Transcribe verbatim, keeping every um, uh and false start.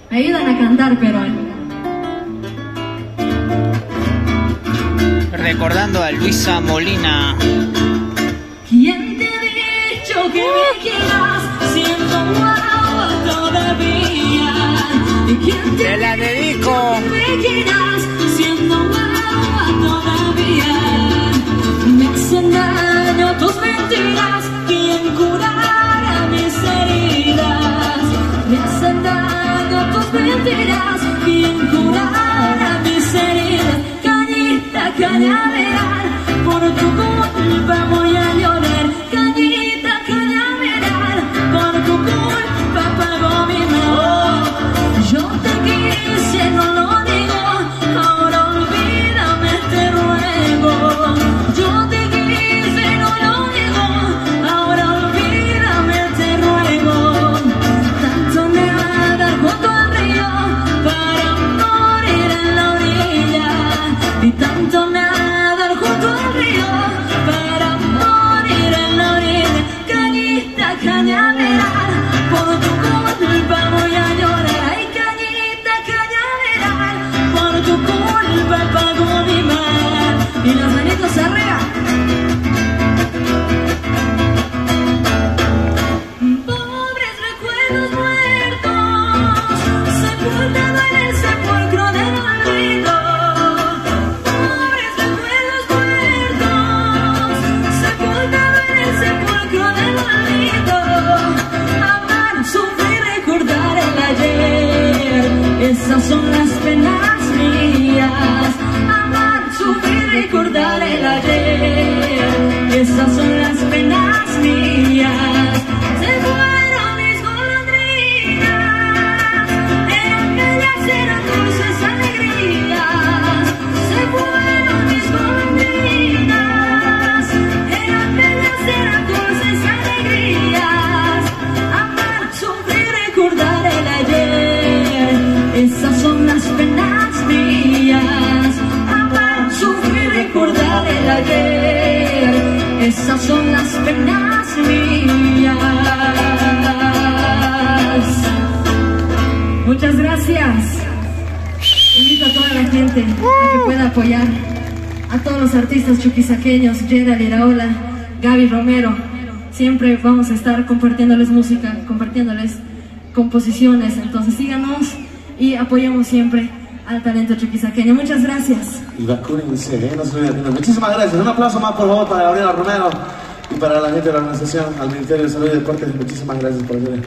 Me ayudan a cantar, pero... Recordando a Luisa Molina. ¿Quién te ha dicho que me quieras siendo guau todavía? ¿Y quién te, te la dedico? Que me quieras siendo guau todavía? Me hacen daño tus mentiras. ¿Quién curará mis heridas? Me hacen daño tus mentiras. ¿Quién curará mis heridas? Cañita, cañaveral, por tu culpa voy a llorar. Cañita, cañaveral, por tu culpa pago mi mal. Yo te quise, no lo digo, ahora olvídame, te ruego. Yo te quise, no lo digo, ahora olvídame, te ruego. Tanto nada junto al río para morir en la orilla, y tanto nada junto al río para morir en la orilla. Cañita, cañaveral, por tu culpa voy a llorar. Ay, cañita, cañaveral, por tu culpa pago mi mal. Y las manitos arriba. Pobres recuerdos muertos, sepultado en el sepulcro del olvido. Pobres recuerdos muertos, sepultado en el sepulcro del olvido. Amar, sufrir, recordar el ayer, esas son las penas mías. Amar, sufrir, recordar el ayer, esas son las penas mías. Se fueron mis golondrinas, eran bellas, eran dulces alegrías. Se fueron mis golondrinas, eran bellas, eran dulces alegrías. Amar, sufrir, recordar el ayer, esas son las penas mías. Amar, sufrir, recordar el ayer, esas son las penas mías. Muchas gracias. Invito a toda la gente a que pueda apoyar a todos los artistas chuquisaqueños, Gerald Iraola, Gaby Romero. Siempre vamos a estar compartiéndoles música, compartiéndoles composiciones. Entonces síganos y apoyemos siempre al talento chuquisaqueño. Muchas gracias. Y vacúnense, ¿eh? No se olviden. Muchísimas gracias. Un aplauso más, por favor, para Gabriela Romero y para la gente de la organización, al Ministerio de Salud y Deportes. Muchísimas gracias por venir.